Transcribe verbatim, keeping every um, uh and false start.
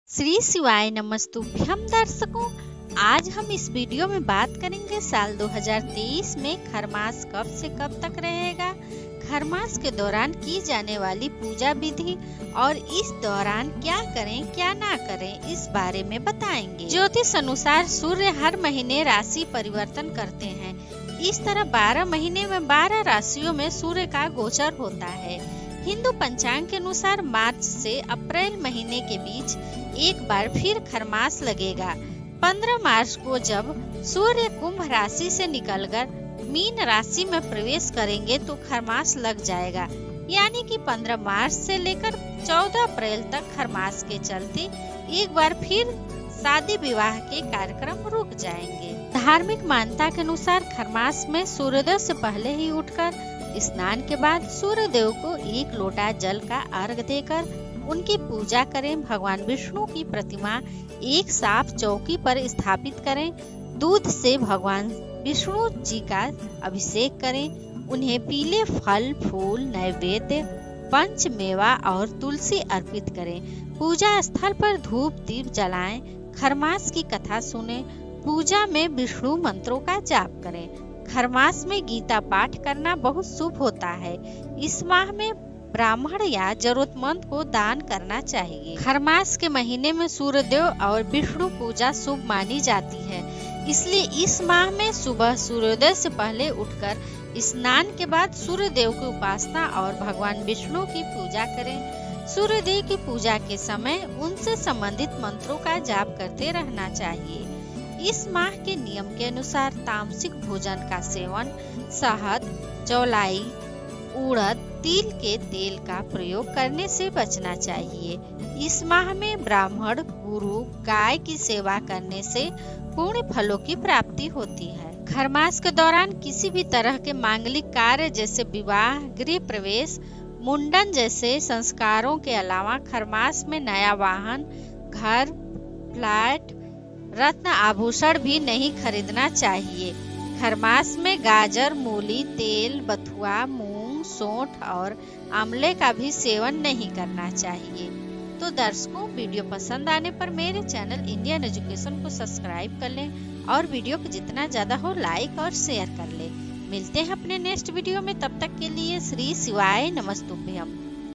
श्री शिवाय नमस्तुभ्यम दर्शकों, आज हम इस वीडियो में बात करेंगे साल दो हज़ार तेईस में खरमास कब से कब तक रहेगा, खरमास के दौरान की जाने वाली पूजा विधि और इस दौरान क्या करें क्या ना करें इस बारे में बताएंगे। ज्योतिष अनुसार सूर्य हर महीने राशि परिवर्तन करते हैं। इस तरह बारह महीने में बारह राशियों में सूर्य का गोचर होता है। हिंदू पंचांग के अनुसार मार्च से अप्रैल महीने के बीच एक बार फिर खरमास लगेगा। पंद्रह मार्च को जब सूर्य कुंभ राशि से निकलकर मीन राशि में प्रवेश करेंगे तो खरमास लग जाएगा, यानी कि पंद्रह मार्च से लेकर चौदह अप्रैल तक खरमास के चलते एक बार फिर शादी विवाह के कार्यक्रम रुक जाएंगे। धार्मिक मान्यता के अनुसार खरमास में सूर्योदय से पहले ही उठकर स्नान के बाद सूर्य देव को एक लोटा जल का अर्घ देकर उनकी पूजा करें। भगवान विष्णु की प्रतिमा एक साफ चौकी पर स्थापित करें। दूध से भगवान विष्णु जी का अभिषेक करें। उन्हें पीले फल फूल नैवेद्य पंच मेवा और तुलसी अर्पित करें। पूजा स्थल पर धूप दीप जलाएं। खरमास की कथा सुने। पूजा में विष्णु मंत्रों का जाप करें। खरमास में गीता पाठ करना बहुत शुभ होता है। इस माह में ब्राह्मण या जरूरतमंद को दान करना चाहिए। खरमास के महीने में सूर्यदेव और विष्णु पूजा शुभ मानी जाती है, इसलिए इस माह में सुबह सूर्योदय से पहले उठकर स्नान के बाद सूर्यदेव की उपासना और भगवान विष्णु की पूजा करें। सूर्यदेव की पूजा के समय उनसे संबंधित मंत्रों का जाप करते रहना चाहिए। इस माह के नियम के अनुसार तामसिक भोजन का सेवन, शहद, चौलाई, उड़द, तिल के तेल का प्रयोग करने से बचना चाहिए। इस माह में ब्राह्मण, गुरु, गाय की सेवा करने से पुण्य फलों की प्राप्ति होती है। खरमास के दौरान किसी भी तरह के मांगलिक कार्य जैसे विवाह, गृह प्रवेश, मुंडन जैसे संस्कारों के अलावा खरमास में नया वाहन, घर, फ्लैट, रत्न आभूषण भी नहीं खरीदना चाहिए। खरमास में गाजर, मूली, तेल, बथुआ, मूंग, सौंठ और आंवले का भी सेवन नहीं करना चाहिए। तो दर्शकों, वीडियो पसंद आने पर मेरे चैनल इंडियन एजुकेशन को सब्सक्राइब कर लें और वीडियो को जितना ज्यादा हो लाइक और शेयर कर लें। मिलते हैं अपने नेक्स्ट वीडियो में, तब तक के लिए श्री शिवाय नमस्तुभ्यम।